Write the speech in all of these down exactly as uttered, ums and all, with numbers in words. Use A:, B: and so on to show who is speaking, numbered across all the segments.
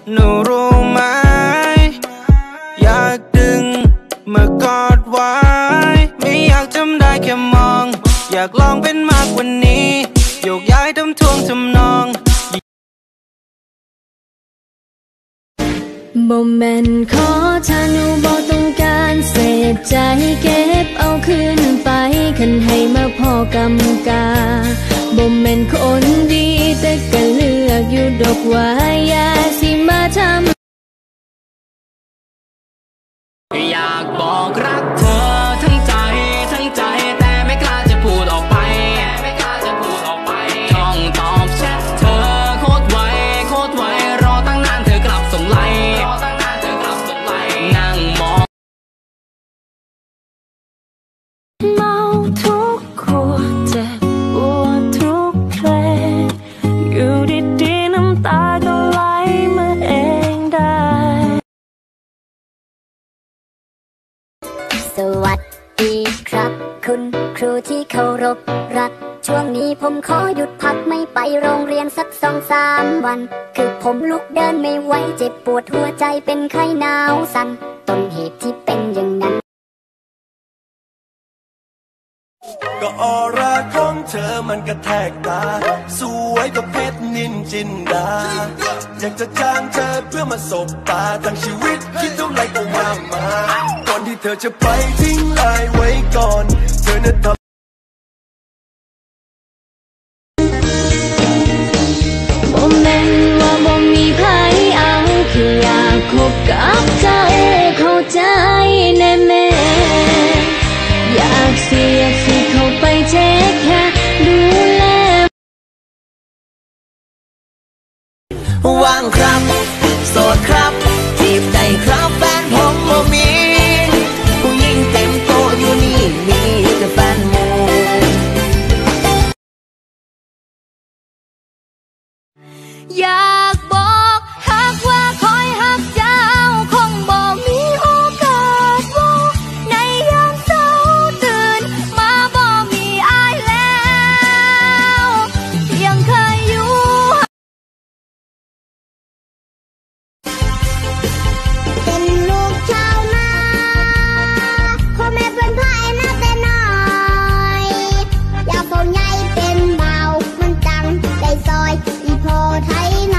A: หนูรู้ไหมอยากดึงมากอดไว้ไม่อยากจำได้แค่มองอยากลองเป็นมากกว่านี้โยกย้ายทำทวงทำนอง
B: บ่แม่นขอถ้าหนูบ่ต้องการเสียใจเก็บเอาคืนไปคันให้มาพอกำกาบ่แม่นคนดีแต่ก็เลือกอยู่ดอกว่าอย่าสิมาทำ
C: อยากบอกรักเธอทั้งใจทั้งใจแต่ไม่กล้าจะพูดออกไปไม่กล้าจะพูดออกไปช่องตอบแชทเธอโคตรไวโคตรไวรอตั้งนานเธอกลับส่งไลน์รอตั้งนานเธอกลับส่งไลน์นั่งมอง
B: เมาทุกขวดเจ็บปวดทุกเพลงอยู่ดีๆน้ำตาก็ไหลมาเองได้
D: สวัสดีครับคุณครูที่เคารพรักช่วงนี้ผมขอหยุดพักไม่ไปโรงเรียนสักสองสามวันคือผมลุกเดินไม่ไหวเจ็บปวดหัวใจเป็นไข้หนาวสั่นต้นเหตุที่เป็นอย่างนั้น
E: ก็ออร่าของเธอมันกระแทกตาสวยกว่าเพชรนินจินดาอยากจะจ้างเธอเพื่อมาสบตาทั้งชีวิตคิดเท่าไรก็ว่ามาก่อนที่เธอจะไปทิ้งลายไว้ก่อนเธอนั้นทำ
B: บ่แม่นว่าบ่มีไผเอาคืออยากคบกับเจ้าเข้าใจแน่แม่อยากเสียสิเข้าไปเช็คแค่ดูแล
C: ว่างครับโสดครับจีบได้ครับแฟนผมบ่มีผู้หญิงเต็มโต๊ะอยู่นี่มีแต่แฟนหมู่
B: อยากบอกหักว่าคอยหักเจ้าคงบ่มีโอกาสว่าในยามเช้าตื่นมาบ่มีอายแล้วยังเคยอยู่
D: เป็นลูกชาวนาพ่อแม่เป็นพ่ายมาแต่น้อยอยากส่งใหญ่เป็นเบามันจังได้ซอยอีพอไทยนา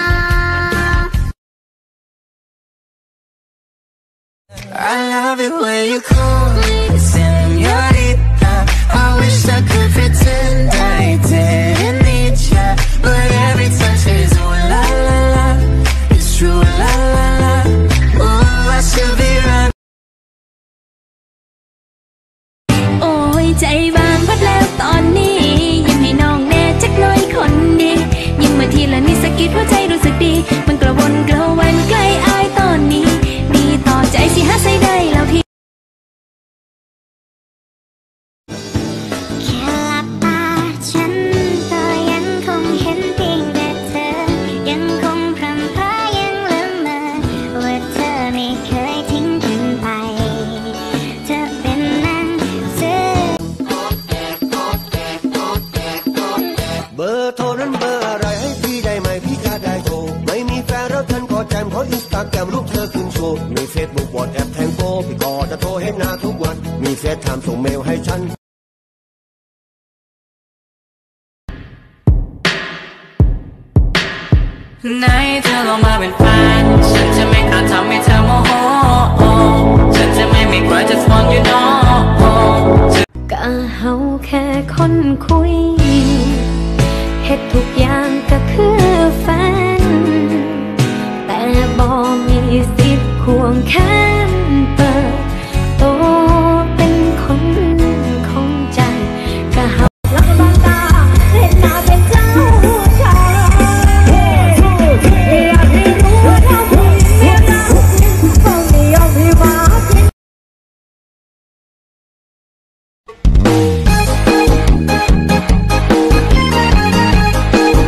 A: I love it when you call me señorita. I wish I could pretend I didn't need ya, but every touch is ooh la la la. It's true la la la. Ooh, I should be running.
B: โอ้ยใจบางพัดแล้วตอนนี้ยิ้มให้น้องแน่จักหน่อยคนดียิ้มมาทีละนิดสะกิดหัวใจรู้สึกดีมันกระวนกระวายใกล้อายตอนนี้ดีต่อใจสิหาใส่ได้แล้วพี่
D: แค่หลับตาฉันก็ยังคงเห็นเพียงแต่เธอยังคงพรำพรายังละเมอว่าเธอไม่เคยทิ้งกันไปเธอเป็นนั้นเธอ
E: เบอร์โทรนั้นเบอร์อะไรให้พี่ได้ไหมพี่จะได้โทรไม่มีแฟนแล้วท่านก็แจมขออินสตาแกรมรูปเธอขึ้นโชว์มีเฟซบุ๊กวอทแอปแทงโกพี่ก็จะโทรให้หน้าทุกวันมีเฟซไทม์ส่งเมลให้ฉัน
C: ไหนเธอลองมาเป็นแฟนฉันจะไม่กล้าทำให้เธอโมโหฉันจะไม่มีใคร just want you know
B: ก็เฮาแค่คนคุยเฮ็ดทุกอย่างก็คือแฟนแต่บ่มีสิทธิ์ควงแขนเปิดโตเป็นคนของใจก็เฮาลักบางตาเห็นหน้าเป็นเจ้าชายอยากให้รู้ว่าถ้าคุณเห็นหน้าต้องไม่ยอมให้มา
D: เ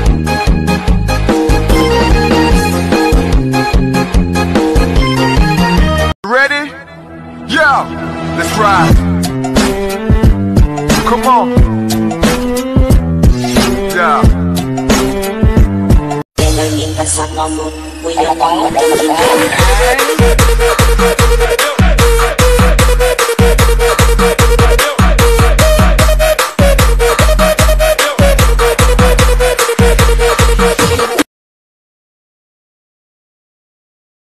F: Pasanganmu, ku yang membuat